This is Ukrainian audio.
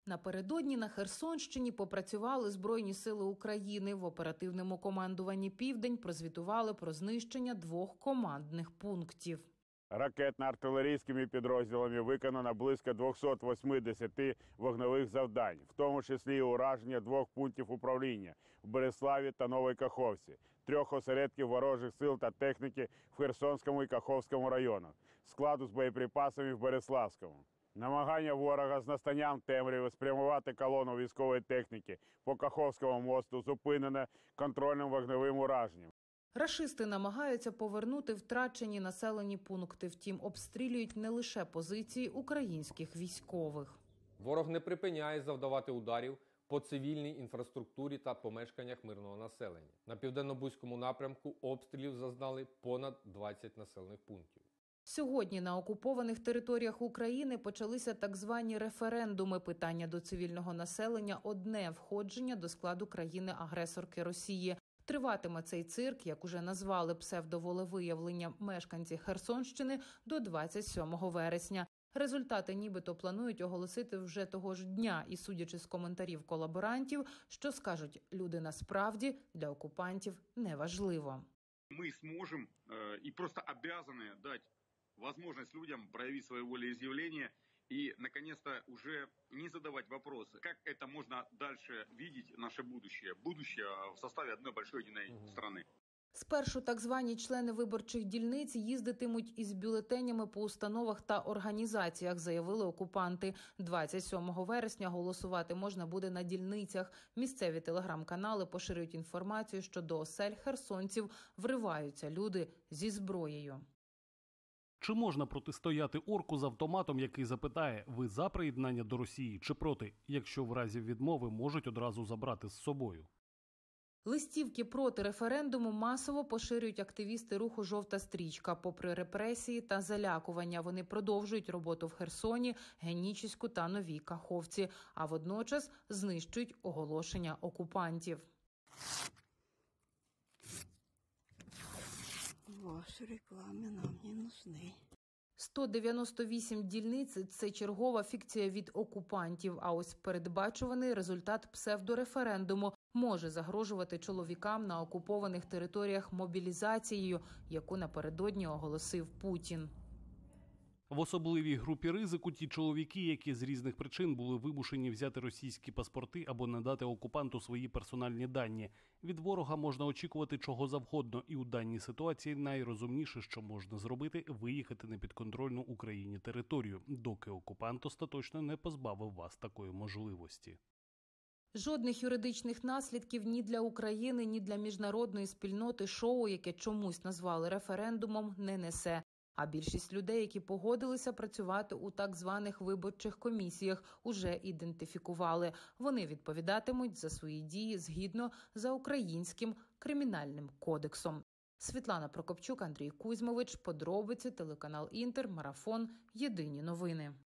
Напередодні на Херсонщині попрацювали Збройні сили України. В оперативному командуванні «Південь» прозвітували про знищення 2 командних пунктів. Ракетно-артилерійськими підрозділами виконано близько 280 вогневих завдань, в тому числі і ураження 2 пунктів управління в Береславі та Новій Каховці, 3 осередків ворожих сил та техніки в Херсонському і Каховському районах, складу з боєприпасами в Береславському. Намагання ворога з настанням темряви спрямувати колону військової техніки по Каховському мосту зупинене контрольним вогневим ураженням. Рашисти намагаються повернути втрачені населені пункти, втім обстрілюють не лише позиції українських військових. Ворог не припиняє завдавати ударів по цивільній інфраструктурі та помешканнях мирного населення. На південно-бузькому напрямку обстрілів зазнали понад 20 населених пунктів. Сьогодні на окупованих територіях України почалися так звані референдуми. Питання до цивільного населення – одне – входження до складу країни-агресорки Росії. Триватиме цей цирк, як уже назвали псевдоволевиявлення мешканці Херсонщини, до 27 вересня. Результати нібито планують оголосити вже того ж дня. І судячи з коментарів колаборантів, що скажуть люди насправді для окупантів неважливо. Ми зможемо і просто обязані дати возможность людям проявить свое волеизъявление и, наконец-то, уже не задавать вопросы, как это можно дальше видеть наше будущее. Будущее в составе одной большой единой страны. Спершу так звані члени виборчих дільниць їздитимуть із бюлетенями по установах та організаціях, заявили окупанти. 27 вересня голосувати можна буде на дільницях. Місцеві телеграм-канали поширюють інформацію, що до осель херсонців вриваються люди зі зброєю. Чи можна протистояти орку з автоматом, який запитає, ви за приєднання до Росії чи проти, якщо в разі відмови можуть одразу забрати з собою? Листівки проти референдуму масово поширюють активісти руху «Жовта стрічка». Попри репресії та залякування, вони продовжують роботу в Херсоні, Генічеську та Новій Каховці, а водночас знищують оголошення окупантів. Ваші реклами нам не нужны. 198 дільниць – це чергова фікція від окупантів, а ось передбачуваний результат псевдореферендуму може загрожувати чоловікам на окупованих територіях мобілізацією, яку напередодні оголосив Путін. В особливій групі ризику ті чоловіки, які з різних причин були вимушені взяти російські паспорти або надати окупанту свої персональні дані. Від ворога можна очікувати чого завгодно, і у даній ситуації найрозумніше, що можна зробити – виїхати на підконтрольну Україні територію, доки окупант остаточно не позбавив вас такої можливості. Жодних юридичних наслідків ні для України, ні для міжнародної спільноти шоу, яке чомусь назвали референдумом, не несе. А більшість людей, які погодилися працювати у так званих виборчих комісіях, уже ідентифікували. Вони відповідатимуть за свої дії згідно за українським кримінальним кодексом. Світлана Прокопчук, Андрій Кузьмович, подробиці, телеканал Інтер, Марафон, Єдині новини.